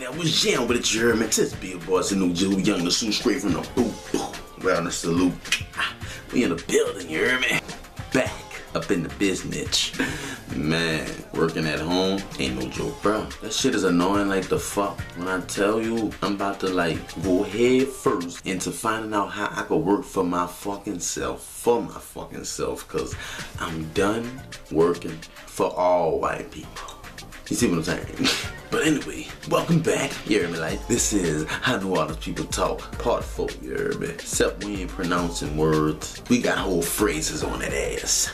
that was Jam with it, you heard me? This big boy, New Jew, young the suit straight from the boot. Round the salute. We in the building, you heard me? Back up in the business. Man, working at home ain't no joke, bro. That shit is annoying like the fuck. When I tell you, I'm about to like go head first into finding out how I could work for my fucking self. Cause I'm done working for all white people. You see what I'm saying? But anyway, welcome back, you hear me? Like, this is How New Orleans People Talk, part 4, you hear me? Except we ain't pronouncing words. We got whole phrases on that ass.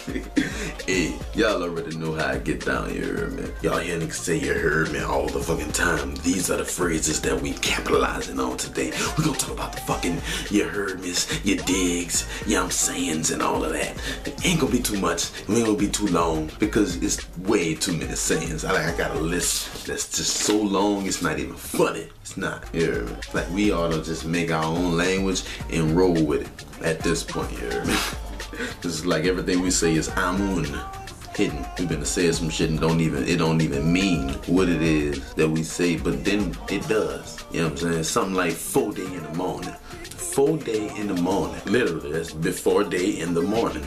Hey, y'all already know how I get down, you hear me? Y'all hear niggas say you heard me all the fucking time. These are the phrases that we capitalizing on today. We gonna talk about the fucking you heard me, your digs, your I'm sayings and all of that. It ain't gonna be too much, it ain't gonna be too long because it's way too many sayings. I got a list that's just so long it's not even funny. It's not, you hear me? Like we ought to just make our own language and roll with it at this point, you hear me? This is like everything we say is amun, hidden. We've been to say some shit and it don't even mean what it is that we say, but then it does. You know what I'm saying? Something like 4 day in the morning. 4 day in the morning. Literally, that's before day in the morning.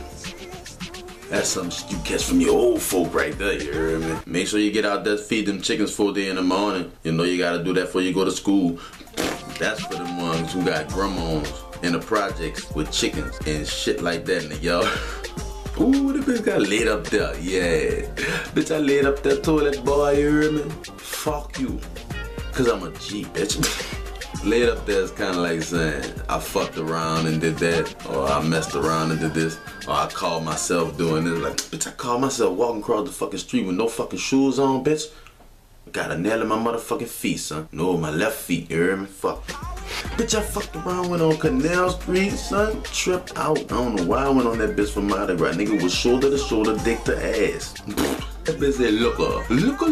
That's something you catch from your old folk right there, you hear me? Make sure you get out there, feed them chickens 4 day in the morning. You know you gotta do that before you go to school. That's for the ones who got grandmas in the projects with chickens and shit like that, nigga, y'all. Ooh, the bitch got laid up there, yeah. Bitch, I laid up that toilet, boy, you hear me? Fuck you. Cause I'm a G, bitch. Laid up there is kind of like saying I fucked around and did that, or I messed around and did this, or I called myself doing this. Like, bitch, I called myself walking across the fucking street with no fucking shoes on, bitch. Got a nail in my motherfucking feet, son. No, my left feet, you hear me? Fuck. Bitch, I fucked around, went on Canal Street, son. Tripped out. I don't know why I went on that bitch from Mardi Gras. Nigga was shoulder to shoulder, dick to ass. That bitch said, looker.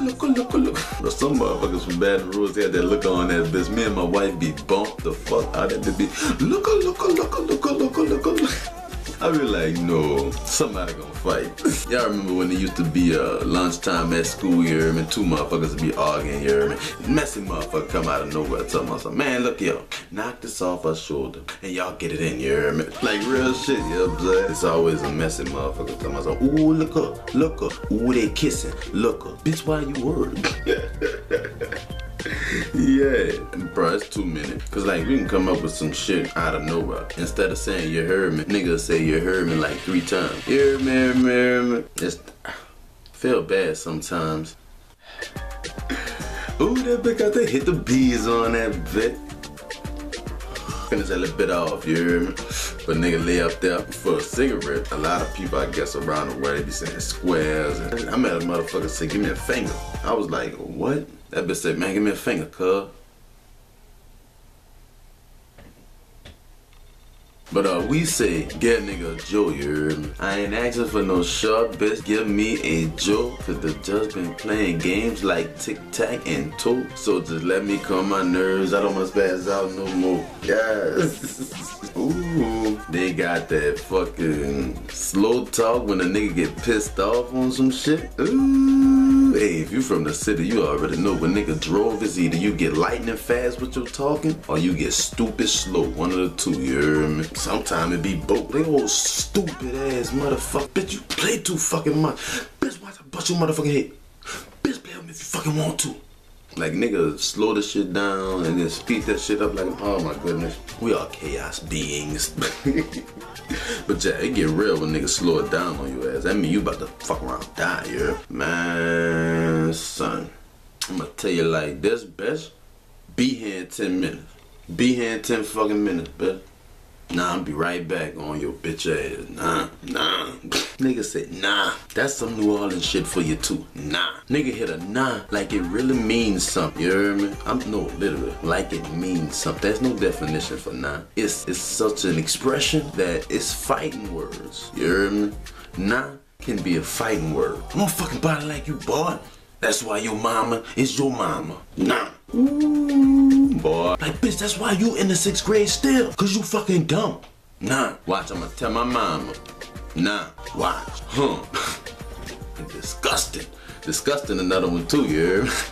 But some motherfuckers from Baton Rouge had that looker on that bitch. Me and my wife be bumped the fuck out of that bitch. Looker. I be like, no, somebody gonna fight. Y'all remember when it used to be lunchtime at school, you hear me? Two motherfuckers would be arguing, you hear me? Messy motherfucker come out of nowhere telling myself, man, look yo, knock this off her shoulder and y'all get it in, you hear me? Like real shit, you know what I'm saying? It's always a messy motherfucker telling myself, ooh, look her, ooh, they kissing, look her. Bitch, why you worried? Yeah, bro, it's 2 minutes. Cause like we can come up with some shit out of nowhere. Instead of saying you heard me, niggas say you heard me like 3 times. You heard me. It's feel bad sometimes. Ooh, that bitch got to hit the bees on that bit. Finish that little bit off, you hear me? But nigga lay up there for a cigarette. A lot of people, I guess, around the world, they be saying squares. And I met a motherfucker say, give me a finger. I was like, what? That bitch said, man, give me a finger, cuz. But we say, get a nigga a Joe, you heard me? I ain't asking for no short, bitch, give me a Joe. Cause the judge been playing games like tic-tac and toe. So just let me calm my nerves, I don't wanna spaz out no more. Yes. Ooh, they got that fucking slow talk when a nigga get pissed off on some shit. Ooh, hey, if you from the city, you already know when nigga drove is either you get lightning fast with your talking or you get stupid slow, one of the two, you hear me? Sometimes it be both. They old stupid ass motherfucker. Bitch, you play too fucking much. Bitch, watch I bust your motherfucking head. Bitch, play with me if you fucking want to. Like nigga, slow the shit down and then speed that shit up like, oh my goodness. We are chaos beings. But yeah, it get real when niggas slow it down on your ass. That mean you about to fuck around and die, yeah? Man, son. I'ma tell you like this, bitch. Be here in 10 minutes. Be here in 10 fucking minutes, bitch. Nah, I'll be right back on your bitch ass. Nah. Nigga said, nah. That's some New Orleans shit for you too. Nah. Nigga hit a nah like it really means something. You hear me? No, literally. Like it means something. There's no definition for nah. It's such an expression that it's fighting words. You hear me? Nah can be a fighting word. I'm gonna fucking body like you, boy. That's why your mama is your mama. Nah. Ooh, boy. Like, bitch, that's why you in the 6th grade still. Cause you fucking dumb. Nah. Watch, I'm gonna tell my mama. Nah. Watch. Huh. Disgusting. Disgusting, another one too, you hear me?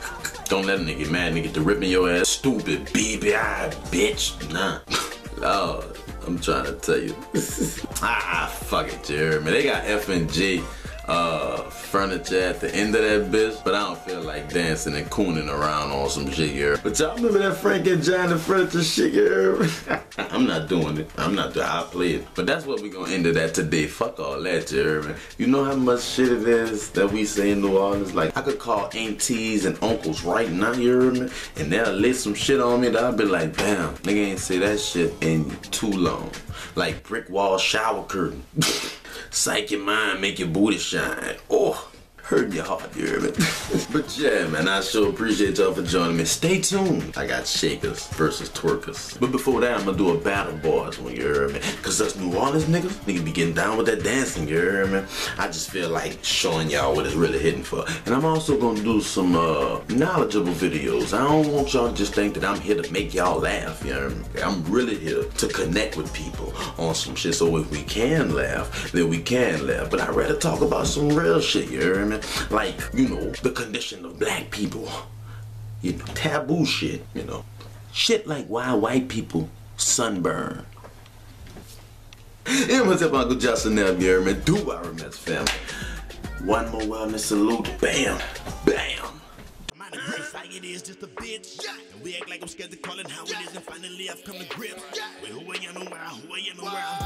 Don't let a nigga get mad, nigga, to ripping your ass. Stupid BBI bitch. Nah. Lord, I'm trying to tell you. Fuck it, Jeremy. They got F&G furniture at the end of that bitch, but I don't feel like dancing and cooning around on some shit here. But y'all remember that Frank and Johnny furniture shit here? I'm not doing it. I'll play it. But that's what we gonna end it at today. Fuck all that, Jeremy. You know how much shit it is that we say in New Orleans? Like, I could call aunties and uncles right now, you hear me? And they'll lay some shit on me that I'll be like, damn, nigga ain't say that shit in too long. Like brick wall shower curtain. Psych your mind, make your booty shine. Oh, hurt your heart, you hear me? But yeah, man, I sure appreciate y'all for joining me. Stay tuned. I got shakers versus twerkers. But before that, I'm gonna do a battle boys one, you hear me? Cause us New Orleans niggas be getting down with that dancing, you hear me? I just feel like showing y'all what it's really hitting for. And I'm also gonna do some knowledgeable videos. I don't want y'all to just think that I'm here to make y'all laugh, you hear me? I'm really here to connect with people on some shit. So if we can laugh, then we can laugh. But I'd rather talk about some real shit, you hear me? Like, you know, the condition of black people. You know, taboo shit, you know. Shit like why white people sunburn. And what's up, Uncle Justin there, you hear me? Do RMS family. One more wellness salute. Bam. Bam. Like it is just a bitch, and we act like I'm scared to call it how it is, and finally I've come to grips with who I am and where